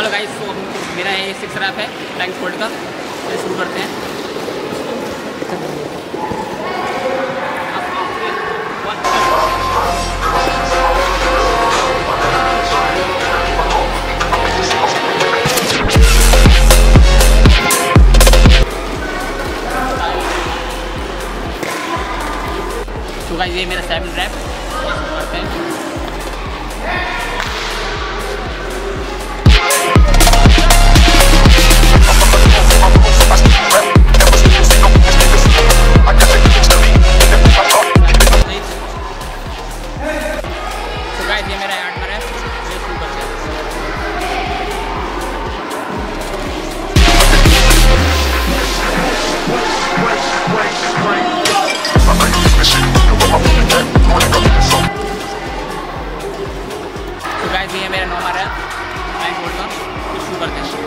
Hello guys, तो मेरा ये 6 रैप है फ्लाइंग स्क्वाड का। तो शुरू करते हैं। तो गाइस ये मेरा 7 रैप शुरू करते हैं। ये मेरा 8वां रैप, ये शुरू करते हैं। तो गाइस ये मेरा 9वां रैप फ्लाइंग स्क्वाड का, ये शुरू करते हैं।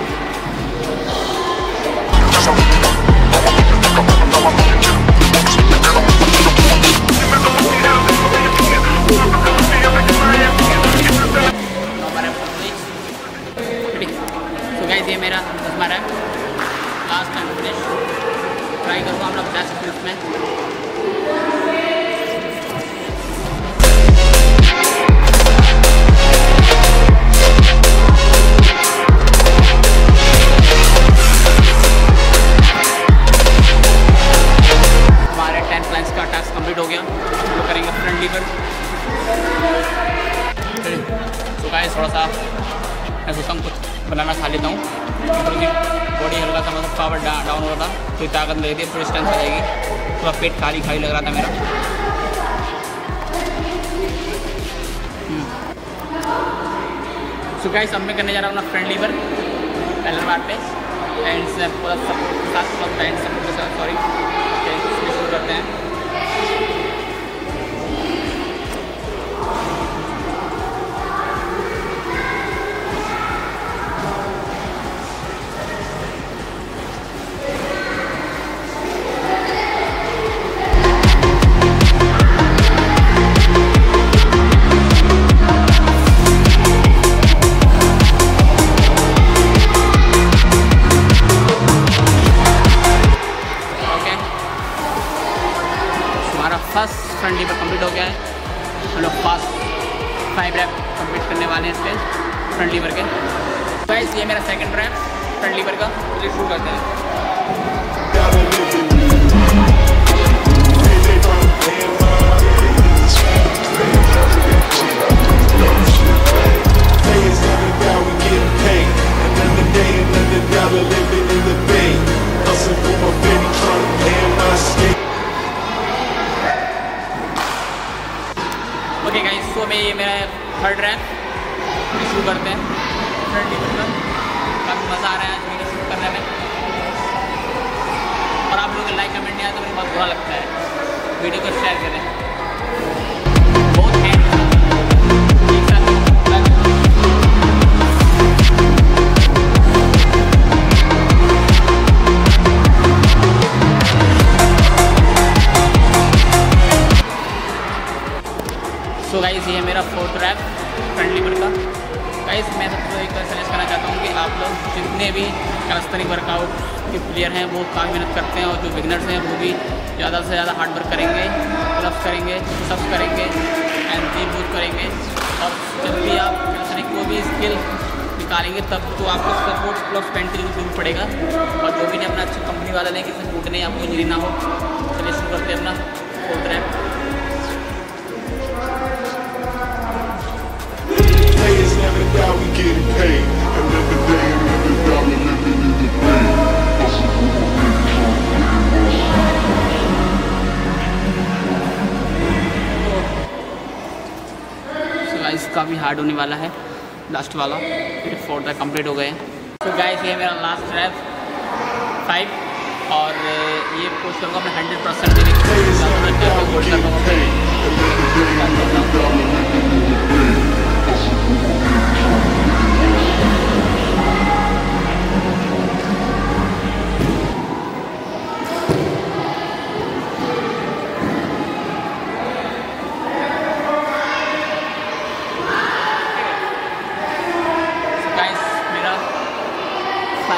तो गाइस ये मेरा 10वां rep last time finish. Try करूँगा हम लोग बता सकते हैं उसमें। हमारे 10 प्लान्स का टास्क कंप्लीट हो गया। हम लोग करेंगे फ्रंट लीवर। तो गाइस थोड़ा सा मैं सोचता हूँ कुछ बनाना खा लेता हूँ, क्योंकि बॉडी हल्का सा मतलब पावर डाउन हो रहा था, थोड़ी ताकत लग रही थी, पूरी स्ट्रेंथ आ जाएगी। थोड़ा पेट खाली खाली लग रहा था मेरा। सो गाइस अब मैं करने जा रहा हूँ अपना फ्रंट लीवर पहले बार पे एंड से पूरा सपोर्ट के साथ, पूरा बैंड सपोर्ट के साथ, सॉरी। शुरू करते हैं। फर्स्ट फ्रंट लीवर कंप्लीट हो गया है। हम लोग फास्ट 5 रैप कंप्लीट करने वाले हैं इस पे फ्रंट लीवर के। गाइस ये मेरा 2nd रैप फ्रंट लीवर का, मुझे शुरू करते हैं। ओके गाइस, तो मैं ये मेरा 3rd रैप शुरू करते हैं फ्रंट लीवर का। काफ़ी मज़ा आ रहा है आज वीडियो शूट करने में, और आप लोगों को लाइक कमेंट नहीं आया तो मुझे बहुत बुरा लगता है। वीडियो को शेयर करें। बहुत है एक साथ। तो गाइस ये मेरा 4th रैप फ्रंट लीवर का। गाइस मैं सबको एक बार सजेस्ट करना चाहता हूँ कि आप लोग जितने भी कैलिस्थेनिक वर्कआउट के प्लेयर हैं वो काफ़ी मेहनत करते हैं, और जो बिगनर्स हैं वो भी ज़्यादा से ज़्यादा हार्ड वर्क करेंगे, पुलअप्स करेंगे, पुशअप्स करेंगे एंड डीप बूस्ट करेंगे। और जब भी आप कैलिस्थेनिक को भी स्किल निकालेंगे तब तो आपको सपोर्ट प्लस पेंट की जरूरत पड़ेगा। और जो भी नहीं अपना अच्छी कंपनी वाला नहीं, किसी टूटने या कोई इंजरी ना हो। चलिए शुरू करते हैं अपना 4th rep. We getting paid. Another day, another dollar, living in the pain. So guys काफ़ी हार्ड होने वाला है लास्ट वाला। फिर 4th रैप कंप्लीट हो गए हैं। तो गाइस ये मेरा लास्ट रैप 5, और ये कोशिश करूँगा अपने 100% देने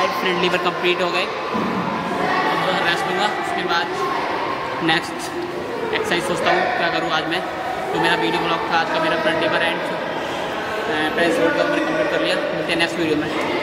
और फ्रंट लीवर कंप्लीट हो गए। अब रेस्ट लूँगा, उसके बाद नेक्स्ट एक्सरसाइज सोचता हूँ क्या करूँ आज मैं। तो मेरा वीडियो ब्लॉग था आज का, मेरा front lever and press hold का मैंने कंप्लीट कर लिया। मिलते हैं नेक्स्ट वीडियो में।